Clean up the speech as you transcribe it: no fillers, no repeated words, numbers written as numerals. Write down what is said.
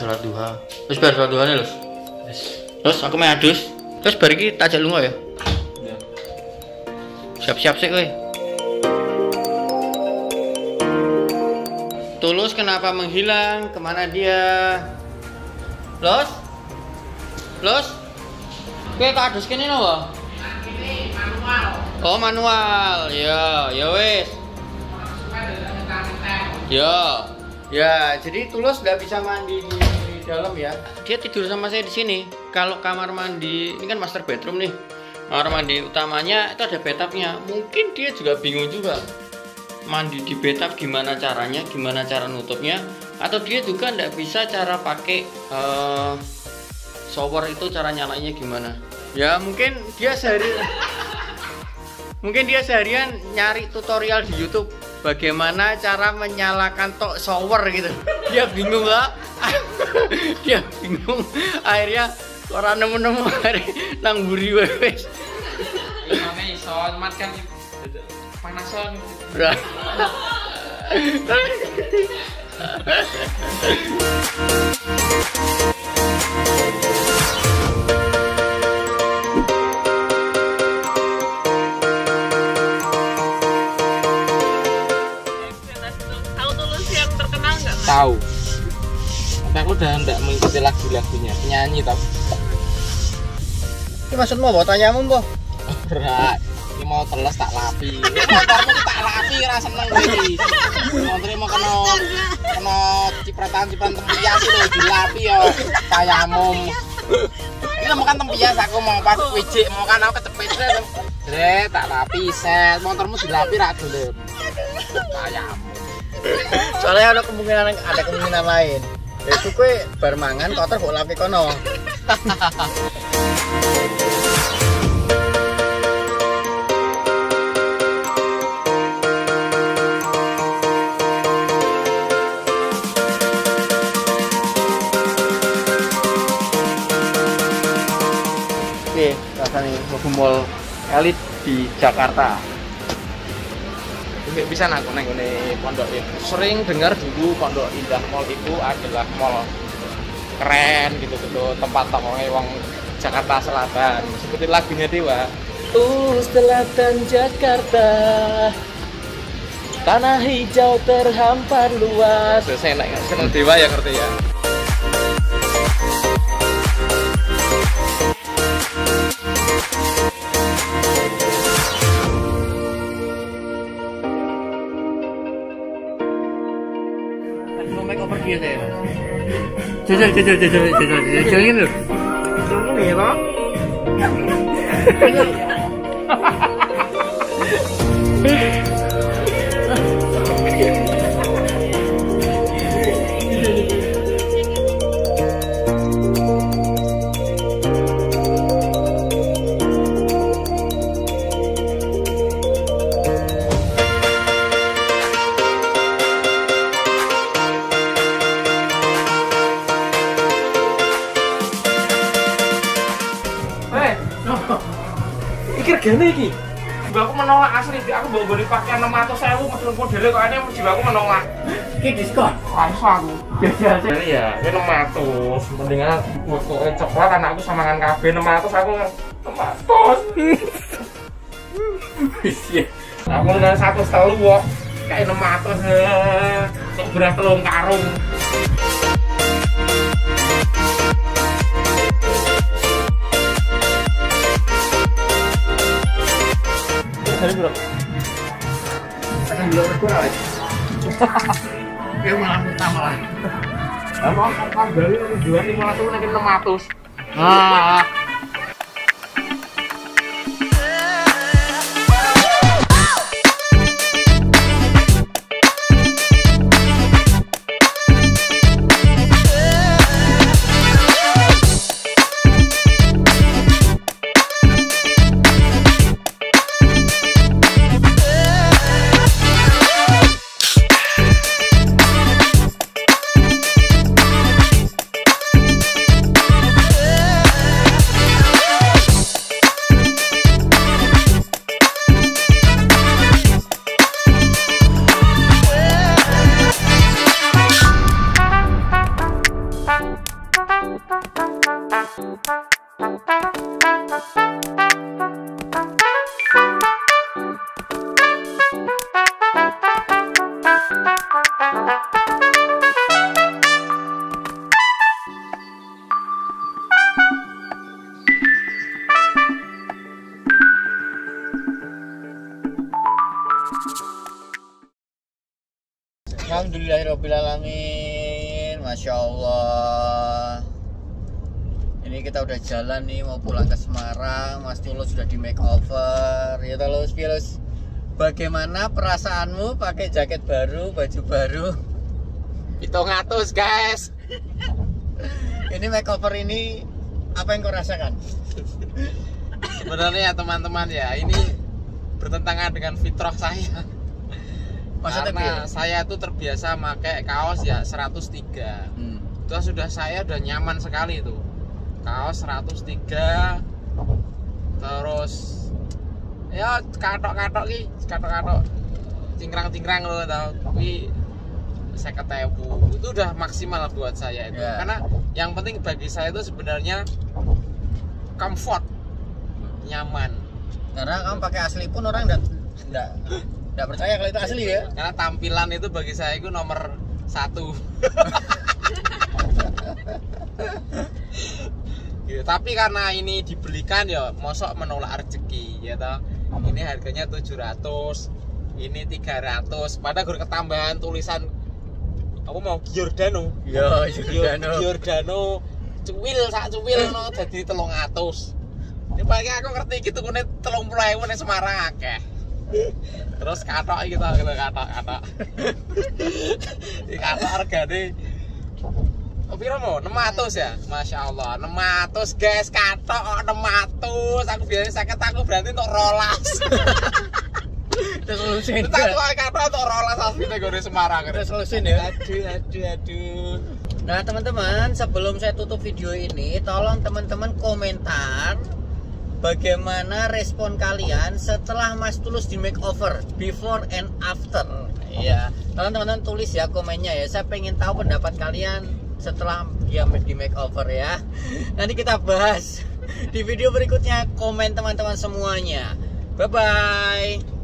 sholat duha. Terus bar sholat duha nih Lus. Terus aku main adus. Terus bar iki tak ajak lunga ya. Iya. Siap-siap sih kowe. Tulus kenapa menghilang? Kemana dia? Los? Kowe kok adus kene no? Ini manual. Oh manual. Ya wes. Ya, jadi Tulus nggak bisa mandi di dalam ya. Dia tidur sama saya di sini. Kalau kamar mandi ini kan master bedroom nih. Kamar mandi utamanya itu ada bathtubnya. Mungkin dia juga bingung juga mandi di bathtub gimana caranya, gimana cara nutupnya. Atau dia juga nggak bisa cara pakai shower itu cara nyalainnya gimana. Ya mungkin dia seharian nyari tutorial di YouTube. Bagaimana cara menyalakan shower gitu. Dia bingung lah. Dia bingung. Akhirnya orang nemu-nemu nang buri wes. Namanya iso matkan panasan. Tahu. Aku udah enggak mengikuti lagu-lagunya, penyanyi tau. Ini maksudmu apa? Tanyamu mbah? Berat. Ini mau teles tak lapi. Motormu tak lapi ra seneng kowe iki. Montri mau kena cipratan tempias lho dilapi yo tayamum. Ini mau kan tempias aku mau pas wijik mau kan aku kecepet tak lapi set. Motormu dilapi ra gelem. Tayamum. Soalnya ada kemungkinan lain. Yaitu kue bermangan kotor kok lapi kono. Oke, rasanya mau mall elit di Jakarta. Nggak bisa aku neng Pondok itu. Sering dengar dulu Pondok Indah Mall itu adalah mall keren gitu tempat tongkrongnya wong Jakarta Selatan. Seperti lagunya Dewa. Selatan Jakarta, tanah hijau terhampar luas. Saya seneng Dewa ya ngerti ya. Makeover dia saya. Jajal ini loh. Tunggu ya Pak. Regane iki. Jiwaku menolak asli, aku bawa dipakai 600.000 meskipun modelnya kok aneh jiwaku menolak. Iki diskon. Langsung aku. Biasa aja. Iya, ini 600. Mendingan butuh coklat anakku samangan kabeh 600 aku 600. Iya. Aku nang 1 telu kok. Kayak 600. Kok beras telung karung. Hari berapa? Setengah bulan kurang lagi. Kayak malam pertama lah. Mau kan dari jual 500 nanti 600. Alhamdulillahirobbilalamin. Masya Allah. Ini kita udah jalan nih mau pulang ke Semarang. Mas Tulus sudah di makeover. Ya Tulus, bagaimana perasaanmu pakai jaket baru, baju baru? Itu ngatus guys. Ini makeover ini apa yang kau rasakan? Sebenarnya ya teman-teman ya, ini bertentangan dengan fitrah saya. Maksudnya karena saya tuh terbiasa pakai kaos ya 103. Itu saya udah nyaman sekali itu. Kaos 103. Terus ya katok-katok cingkrang-cingkrang loh tau. Tapi 50.000 itu udah maksimal buat saya itu. Karena yang penting bagi saya itu sebenarnya comfort, nyaman. Karena kamu pakai asli pun orang enggak percaya kalau itu asli ya. Karena tampilan itu bagi saya itu nomor 1. Gitu. Tapi karena ini dibelikan ya mosok menolak rezeki ya toh. Ini harganya 700, ini 300. Padahal gue ketambahan tulisan apa mau Giordano. Ya, Giordano. Cuwil no dadi 300. Ya paling aku ngerti gitu kene 30.000 ning Semarang akeh. Terus katok gitu katok. Di katok hargane piro mo? 600 ya? Masya Allah, 600 guys, katok 600. Aku biasanya 50, aku berarti untuk rolas. Terus solusin. Tak kok katok untuk rolas asline gue Semarang. Terus solusin ya. Aduh. Nah teman-teman, sebelum saya tutup video ini, tolong teman-teman komentar bagaimana respon kalian setelah Mas Tulus di makeover, before and after. Iya, tolong teman-teman tulis ya komennya ya. Saya pengen tahu pendapat kalian setelah dia di makeover ya. Nanti kita bahas di video berikutnya. Komen teman-teman semuanya. Bye bye.